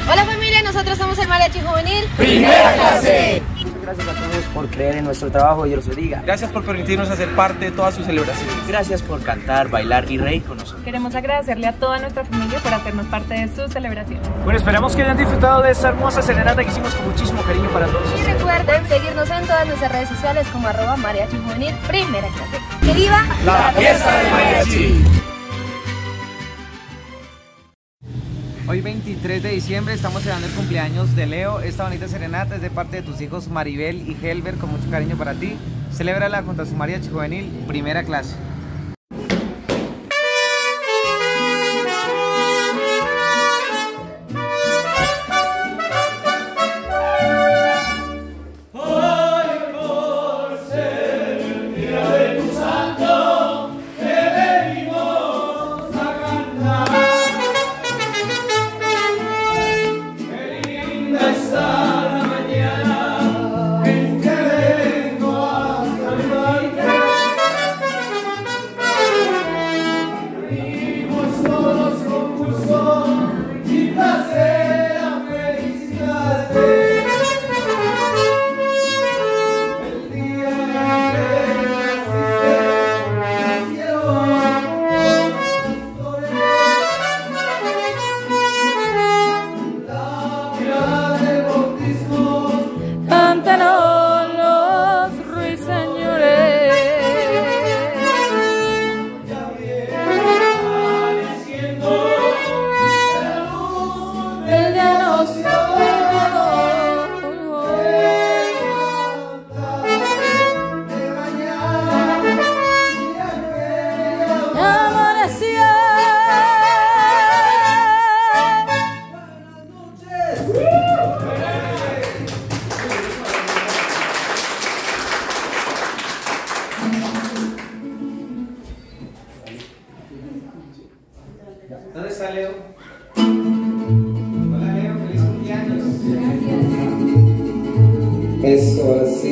Hola familia, nosotros somos el Mariachi Juvenil Primera Clase. Muchas gracias a todos por creer en nuestro trabajo, Dios los bendiga. Gracias por permitirnos hacer parte de todas sus celebraciones. Gracias por cantar, bailar y reír con nosotros. Queremos agradecerle a toda nuestra familia por hacernos parte de sus celebraciones. Bueno, esperamos que hayan disfrutado de esta hermosa serenata que hicimos con muchísimo cariño para todos y ustedes. recuerden seguirnos en todas nuestras redes sociales como @Mariachi Juvenil Primera Clase. ¡Que viva la fiesta del mariachi! Hoy 23 de diciembre estamos celebrando el cumpleaños de Leo. Esta bonita serenata es de parte de tus hijos Maribel y Helber, con mucho cariño para ti. Celébrala junto a su Mariachi Juvenil Primera Clase. ¿Dónde está Leo? Hola Leo, feliz cumpleaños. Eso, ahora sí.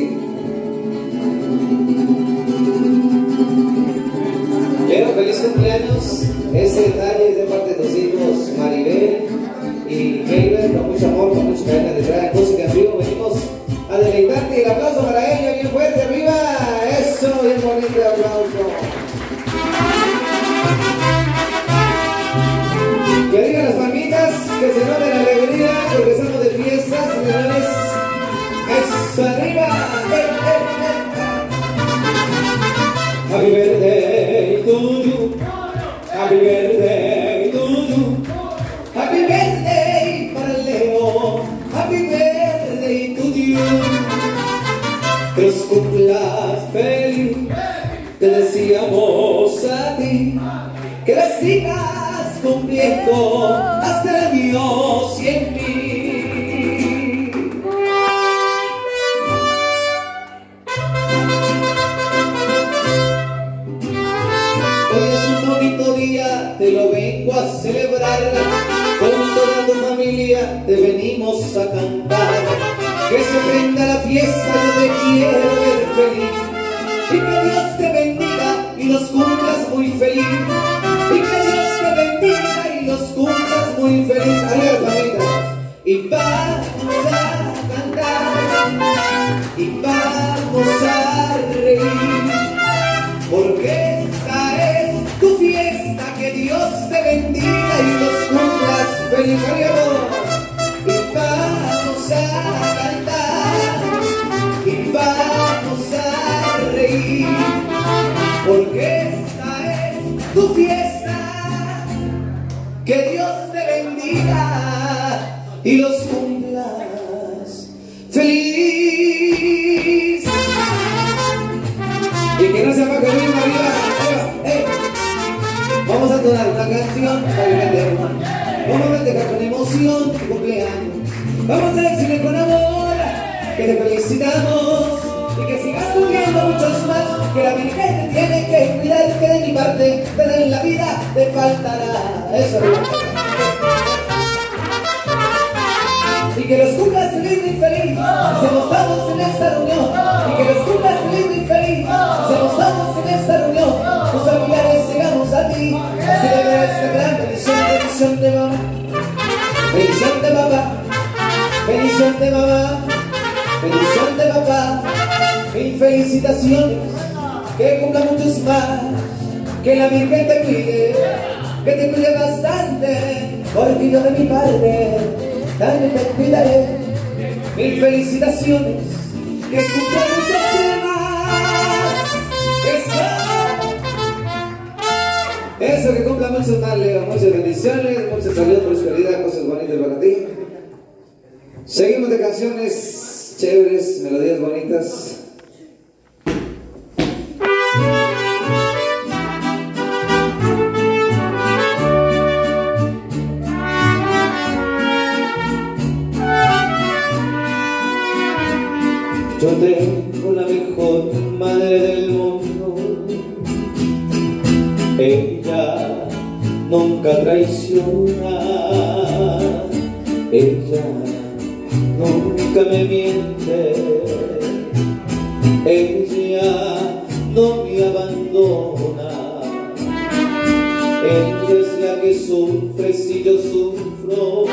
Leo, feliz cumpleaños. Este detalle es de parte de tus hijos Maribel y Heiber, con mucho amor, con mucho cariño detrás de música en vivo. Venimos a deleitarte y el aplauso para ellos, bien fuerte arriba. Eso, bien bonito el aplauso. Que digan las palmitas, que se note la alegría, porque estamos de fiesta, señores. ¡Eso arriba! Happy birthday to you. Happy birthday to you. Happy birthday para Leo. Happy birthday to you. Que los cumplas feliz. Te decíamos a ti que las sigas cumpliendo hasta el Dios y en mí. Hoy es un bonito día, te lo vengo a celebrar. Con toda tu familia te venimos a cantar. Que se prenda la fiesta, yo te quiero ver feliz. Y que Dios te bendiga y los cumplas muy feliz. Y que Dios te bendiga y los cumplas muy feliz. Adiós, familia. Y vamos a cantar y vamos a reír, porque esta es tu fiesta. Que Dios te bendiga y los cumplas feliz. Adiós. Y vamos a cantar y vamos a reír, porque esta es tu fiesta. Que Dios te bendiga y los cumplas feliz. Y que no se apague el ritmo arriba. Vamos a tocar una canción para vender. Vamos a festejar con emoción tu cumpleaños. Vamos a decirle con amor que te felicitamos y que sigas cumpliendo muchos más. Que la Virgen te tiene que cuidar, que de mi parte en la vida te faltará. Eso. Y que los cumplas feliz y feliz. Hacemos todos en esta reunión. Y que los cumplas feliz y feliz. Hacemos todos en esta reunión. Tus familiares llegamos a ti. Celebra esta gran bendición de mamá. Bendición de mamá. papá, bendición de mamá, bendición de papá, mil felicitaciones, que cumpla muchos más, que la Virgen te cuide, que te cuide bastante, porque yo de mi parte también te cuidaré. Mil felicitaciones, que cumpla muchos más. Eso, que cumpla muchos más, Leo. Muchas bendiciones, mucha salud, prosperidad, cosas bonitas para ti. Seguimos de canciones chéveres, melodías bonitas. Yo tengo la mejor madre del mundo. Ella nunca traiciona, ella nunca me miente, ella no me abandona. Ella es la que sufre si yo sufro,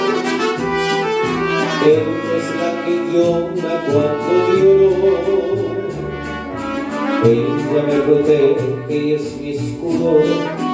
ella es la que llora cuando lloro. Ella me protege y es mi escudo,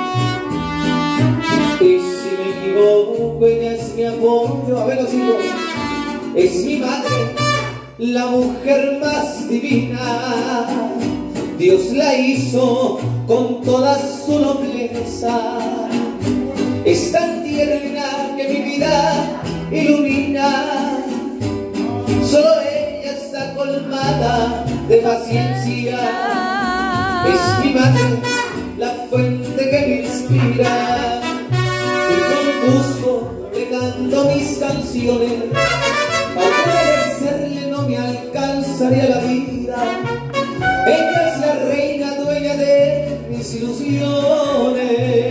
y si me equivoco ella es mi apoyo. A ver los hijos, es mi madre, la mujer más divina. Dios la hizo con toda su nobleza, es tan tierna que mi vida ilumina. Solo ella está colmada de paciencia, es mi madre, la fuente que me inspira, y con gusto le canto mis canciones. Para obedecerle no me alcanzaría la vida. Ella es la reina dueña de mis ilusiones.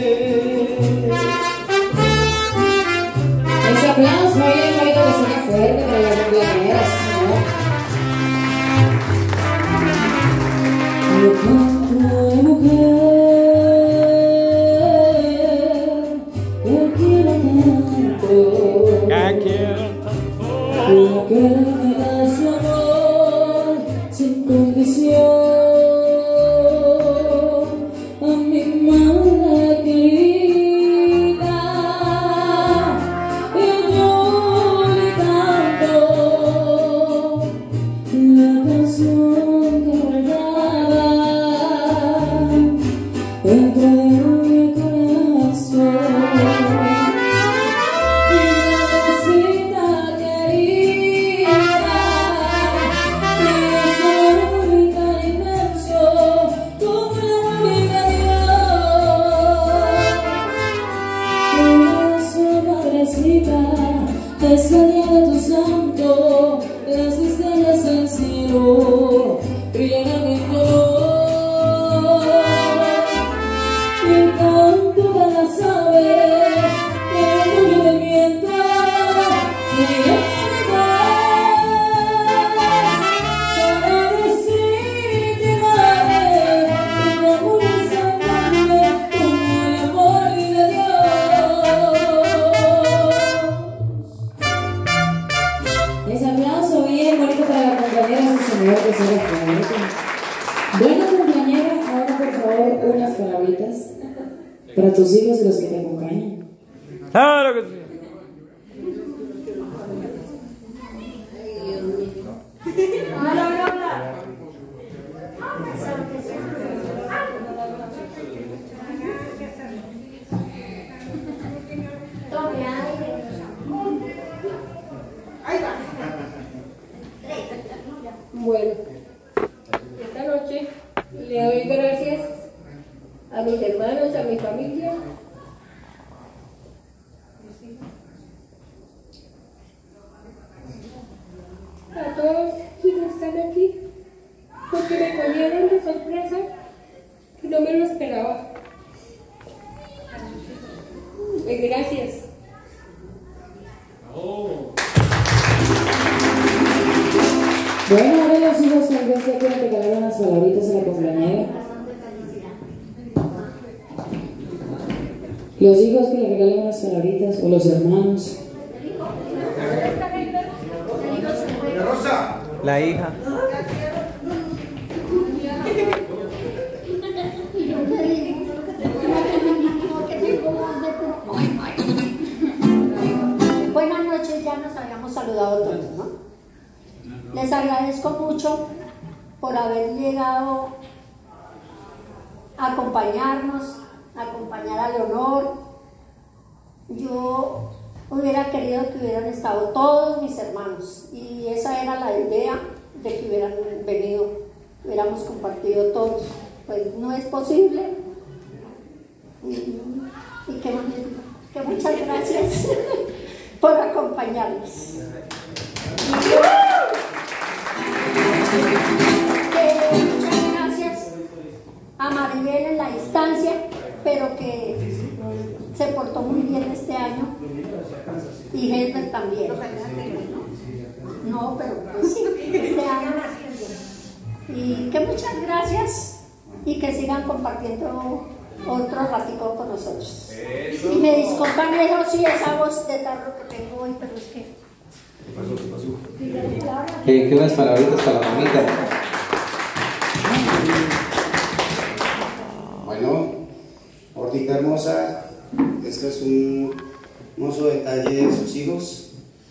Ese aplauso bien bonito que suena fuerte para las cumpleañeras, ¿no? Yo canto de mujer, te quiero tanto, la que me da su amor sin condición. A mi madre querida, y yo le canto la canción que guardaba dentro de mi corazón. Mi madrecita querida, mi sol tan inmenso como la única Dios. Por eso, madrecita, ese día de tu santo, las estrellas del cielo brillan en color, y el canto de las aves, el orgullo del viento, se llena de paz, para decirte, madre, tu amor es tan grande como el amor de Dios. Ese aplauso bien bonito para la compañera de su señor que se le favorece. Buena compañera, ahora por favor unas palabritas para tus hijos y los que te acompañan. ¡Claro que sí! Bueno, esta noche le doy gracias a mis hermanos, a mi familia, a todos quienes están aquí, porque me cogieron de sorpresa que no me lo esperaba. Gracias. Bueno, ahora los hijos tal vez ya quieren regalar unas palabritas a la cumpleañera. Los hijos que le regalen unas palabritas, o los hermanos. La hija. Buenas noches, ya nos habíamos saludado todos, ¿no? Les agradezco mucho por haber llegado a acompañarnos, a acompañar a Leonor. Yo hubiera querido que hubieran estado todos mis hermanos y esa era la idea de que hubieran venido, hubiéramos compartido todos. Pues no es posible y que muchas gracias por acompañarnos. Muchas gracias a Maribel en la distancia, pero que se portó muy bien este año, y Helber también. No, pero pues sí, este año. Y que muchas gracias y que sigan compartiendo otro ratico con nosotros. Y me disculpan eso si esa voz de tarro que tengo hoy, pero es que... ¿Qué unas palabritas para la mamita? Bueno, Hortita hermosa, este es un hermoso detalle de sus hijos,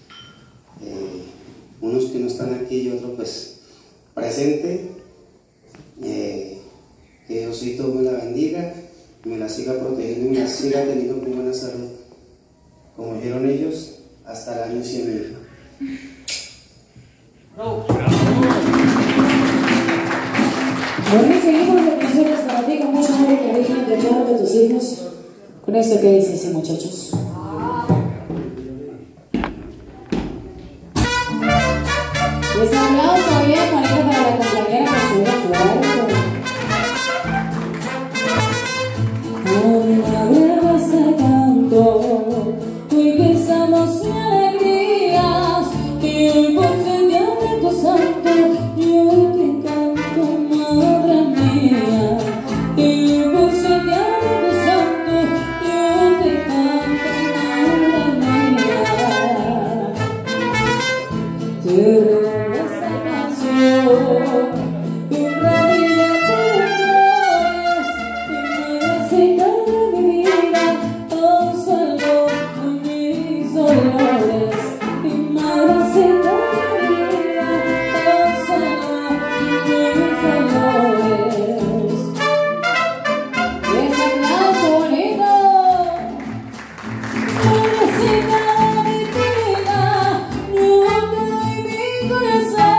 unos que no están aquí y otro pues presente. Que Diosito me la bendiga, me la siga protegiendo y me la siga teniendo con buena salud, como dijeron ellos, hasta el año 100.000. Bueno, seguimos de canciones para ti con mucho amor y cariño de todos de tus hijos. Con esto que dice así, muchachos. Les hablamos todavía bonito para la compañera que se va a jugar. Una brasa canto, hoy pensamos en alegrías, y hoy por ser día de tu santo, yo te canto, madre mía. Y hoy por ser día de tu santo, yo te canto, madre mía. Te robo esta canción, un ramillo de flores, y me recita de mi vida, consuelo de mis dolores. Y me recita de mi vida, consuelo de mis dolores. Ese aplauso bonito. Me recita de mi vida, yo te doy mi corazón.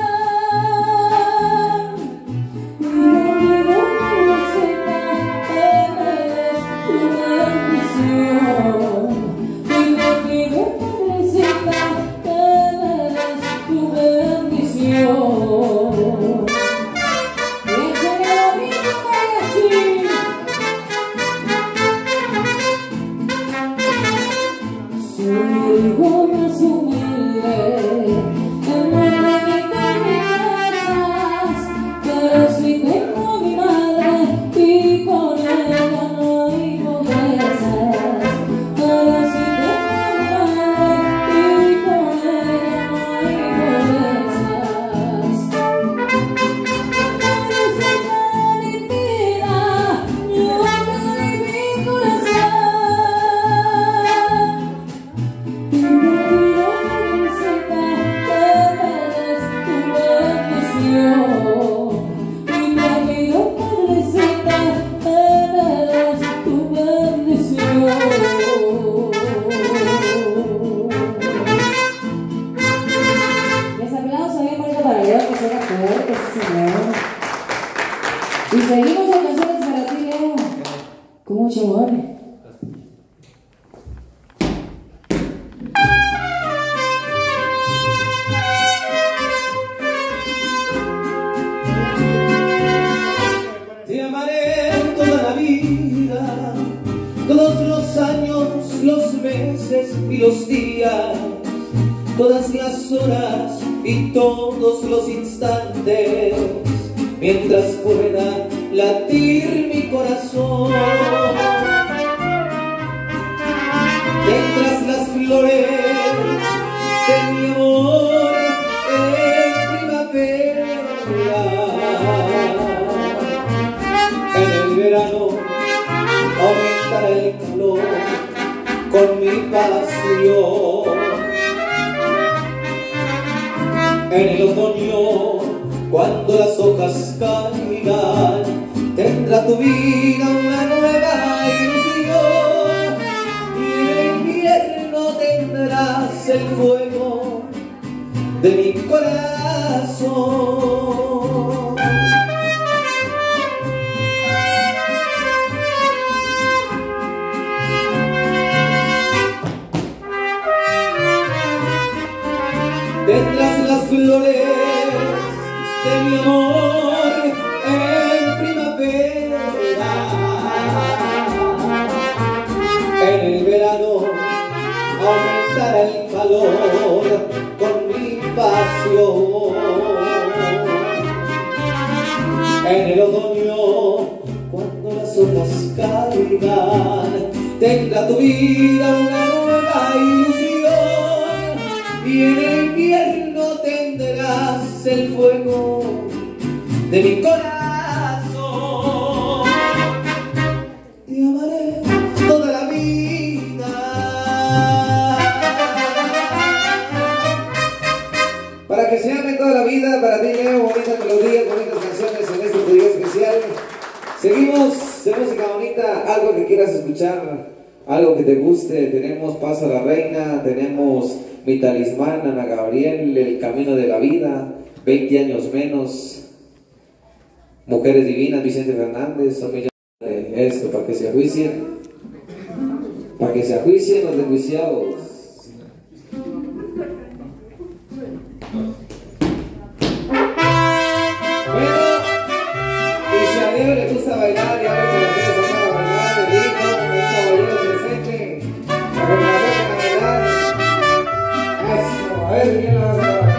Y no quiero que lo sepa, que me des tu bendición. Y no quiero que lo sepa, que me des tu bendición. Y échale la vida para ti. Soy el hijo más humilde, el mundo que tiene cosas, pero sí tengo mi madre y con ella no hay pobrezas. Pero sí tengo mi madre y con ella no hay pobrezas. Receta mi vida, yo te doy mi corazón. Y me pido que sepa que me des tu bendición. Y me pido que sepa que me des tu bendición. Les aplauso bien bonito para Leo, que suena fuerte, sí señor. Y seguimos con canciones para ti, Leo, con mucho amor. Te amaré toda la vida, todos los años, los meses y los días, todas las horas y todos los instantes, mientras pueda latir mi corazón. Mientras las flores de mi amor en cuando las hojas caigan, tendrá tu vida una nueva ilusión, y en el invierno tendrás el fuego de mi corazón. Tendrás las flores de mi amor en primavera, en el verano aumentará el calor con mi pasión, en el otoño cuando las hojas caigan, tendrá tu vida una nueva ilusión, y en el invierno tendrás el fuego de mi corazón. Te amaré toda la vida. Para que se amen toda la vida, para ti Leo, bonitas melodías, bonitas canciones en este día especial. Seguimos de música bonita, algo que quieras escuchar, algo que te guste. Tenemos Paso a la Reina, tenemos Mi Talismán, Ana Gabriel, El Camino de la Vida, 20 años menos, Mujeres Divinas, Vicente Fernández, son millones de esto, para que se ajuicien los desjuiciados. Bueno, y si a Leo le gusta bailar, y ahora que la quiero sacar a bailar, le digo, un caballero presente, para que me la dejen a bailar. Eso, a ver, ¿quién la va a sacar a bailar?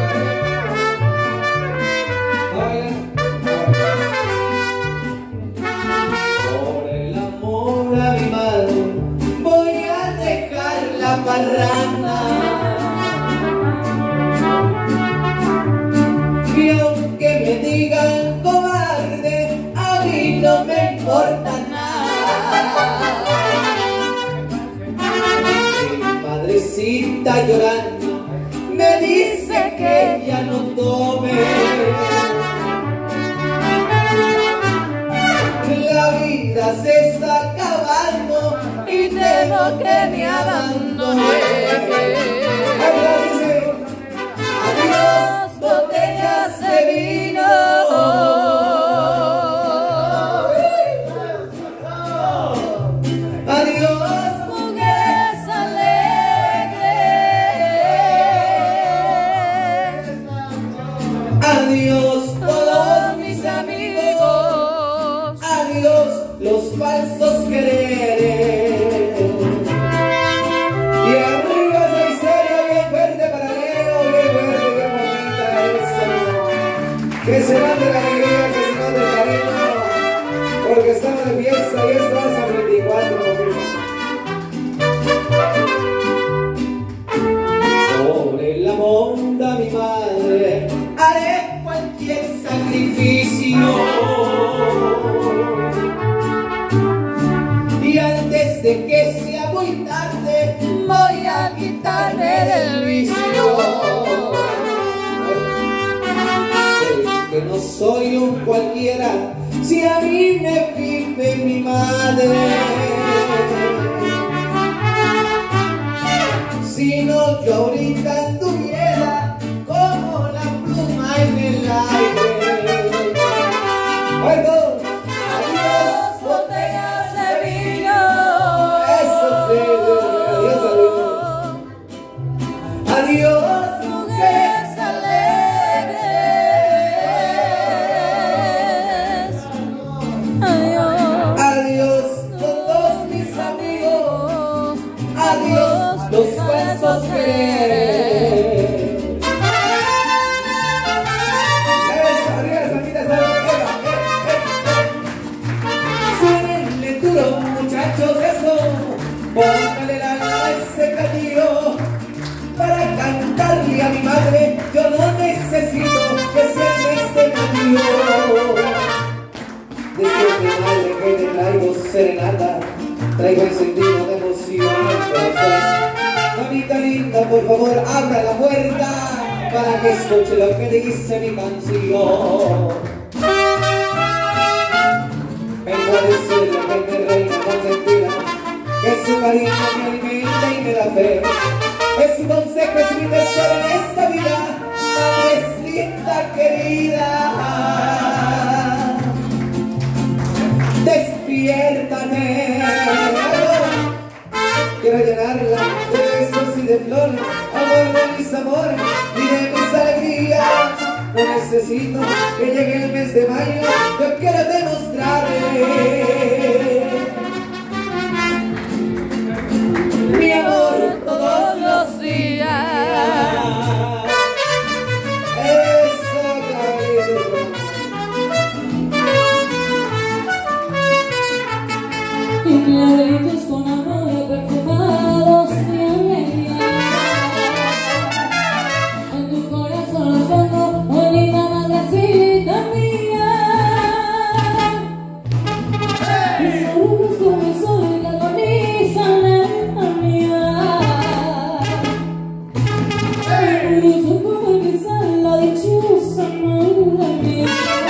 Por el amor a mi madre voy a dejar la parranda, y aunque me digan cobarde, a mí no me importa nada. Mi madrecita llorando me dice que ya no tome, la vida se está acabando y temo que me abandone. Adiós, botellas de vino. Adiós, mujeres alegres. Adiós, todos mis amigos. Adiós, los falsos quereres. Y arriba esa historia bien verde para Leo, bien verde, bien bonita eso. Que se mande la alegría, que se mande el cariño, porque estamos de fiesta y esto hasta el 24. Por el amor de mi madre haré cualquier sacrificio, y antes de que sea muy tarde voy a quitarme del vicio. Sé que no soy un cualquiera si a mí me vive mi madre, si no yo ahorita anduviera como la pluma en el aire. Bueno, adiós, botellas de vino. Eso sí, adiós, adiós, mujeres alegres. Adiós, todos mis amigos. Adiós, los falsos quereres. Suénenle duro, muchachos, eso. Póngale la alma a ese platillo para cantarle a mi madre. Yo no necesito que sea en este platillo. Desde mi madre que le traigo serenata, traigo encendido de emoción al corazón. Mamita linda, por favor, abra la puerta. para que escuche lo que dice mi canción. Vengo a decirle que mi reina consentida, que su cariño me alimenta y me da fe, es su consejo, es mi tesoro en esta vida, madrecita querida. Despiértate, quiero llenarla de besos y de flores, amor de mis amores y de mis alegrías. No necesito que llegue el mes de mayo, yo quiero demostrarle mi amor todos los días. Eso, caballero. Y claritos con amor perfumados de alegría. En tu corazón los pongo, bonita madrecita mía. Mis saludos como el sol que agonizan en la mía. Yo soy como el cristal, la dichosa madre mía.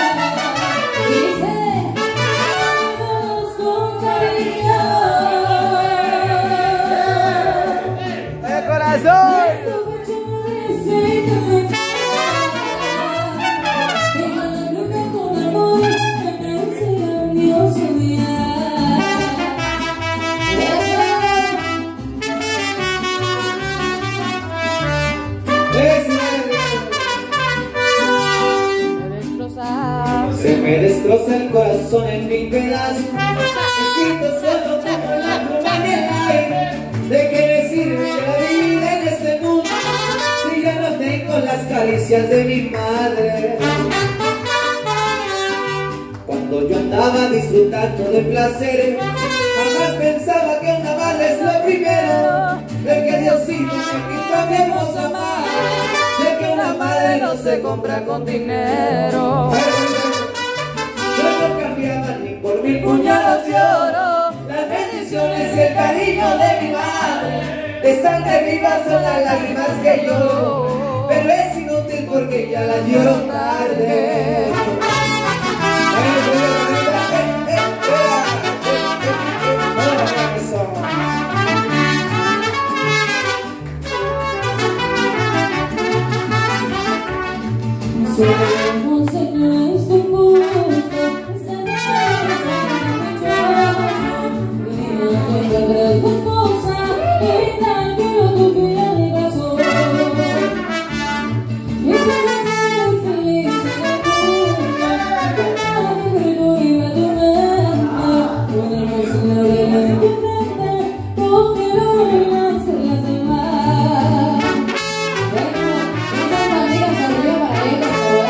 Se me destroza el corazón en mil pedazos, me siento solo como la pluma en el aire. ¿De qué me sirve la vida en este mundo si ya no tengo las caricias de mi madre? Cuando yo andaba disfrutando de placeres, jamás pensaba que una madre es lo primero, de que Diosito me quitó a mi hermosa madre, de que una madre no se compra con dinero. Yo no cambiaba ni por mil puñados de oro las bendiciones y el cariño de mi madre. De sangre viva son las lágrimas que lloro, pero es inútil porque ya las lloro tarde. Somos señores con gusto, esta noche encuentras tu esposa y tranquilo tu fiel corazón. Y espera muy feliz en la cuna, con nadie grito y va tu mente, podemos celebrar en tu frente, porque no hay más que las demás. Bueno, estas amigas arriba para ellos.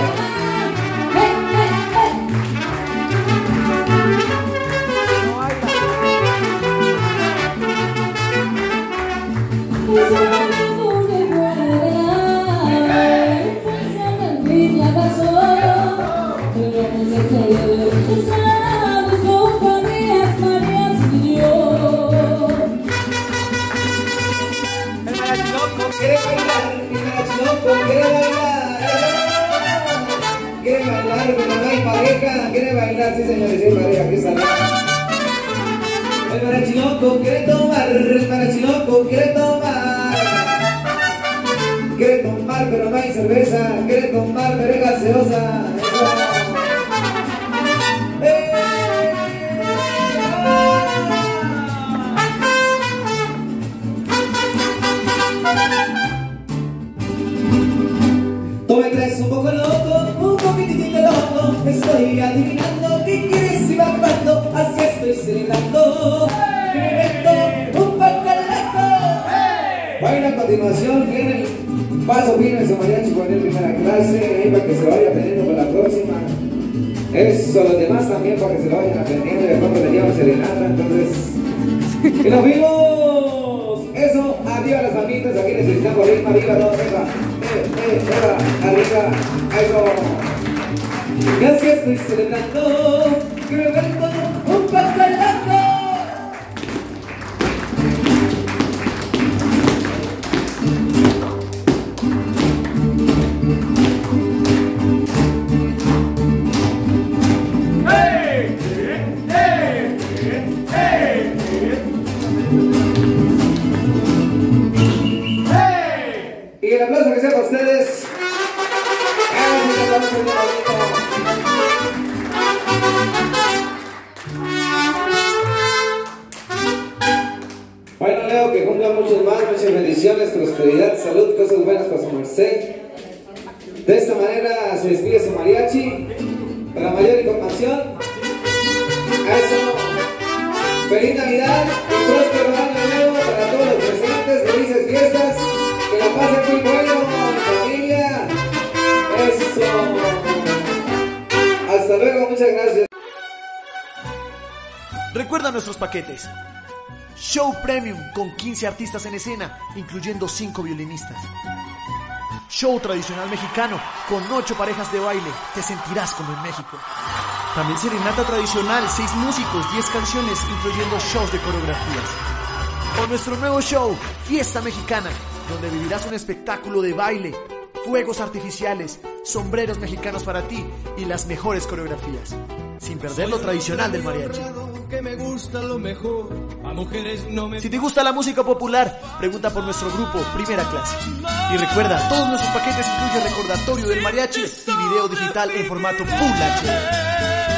Quiere bailar, pero no hay pareja. Quiere bailar, sí señores, sí hay pareja, aquí está. El marachiloco quiere tomar, el marachiloco quiere tomar. Quiere tomar, pero no hay cerveza. Quiere tomar, pero es gaseosa. Tú me crees un poco loco, un poquitito loco. Estoy adivinando qué quieres y va cuando, así estoy celebrando. Que me meto un poco loco. Bueno, a continuación viene el paso fino de su mariachi con el primera clase, ahí para que se vaya aprendiendo para la próxima. Eso, los demás también para que se lo vayan aprendiendo y después le llevan serenata, entonces. ¡Y nos vimos! Eso, arriba las mamitas, aquí necesitamos ritmo, arriba, no, arriba, arriba, eso. Casi estoy celebrando que me vuelvo un poco loco. aplauso que sea para ustedes. Bueno, Leo, que cumpla muchos más, muchas bendiciones, prosperidad, salud, cosas buenas para su merced. De esta manera se despide su mariachi, para mayor información. A eso, feliz Navidad y próspero año nuevo para todos los presentes, felices fiestas, que la pasen muy bueno, familia. Eso. Hasta luego, muchas gracias. Recuerda nuestros paquetes. Show Premium con 15 artistas en escena, incluyendo 5 violinistas. Show tradicional mexicano con 8 parejas de baile, te sentirás como en México. También serenata tradicional, 6 músicos, 10 canciones, incluyendo shows de coreografías. O nuestro nuevo show, Fiesta Mexicana, donde vivirás un espectáculo de baile, fuegos artificiales, sombreros mexicanos para ti y las mejores coreografías, sin perder lo tradicional del mariachi. Si te gusta la música popular, pregunta por nuestro grupo Primera Clase. Y recuerda, todos nuestros paquetes incluyen recordatorio del mariachi y video digital en formato Full HD.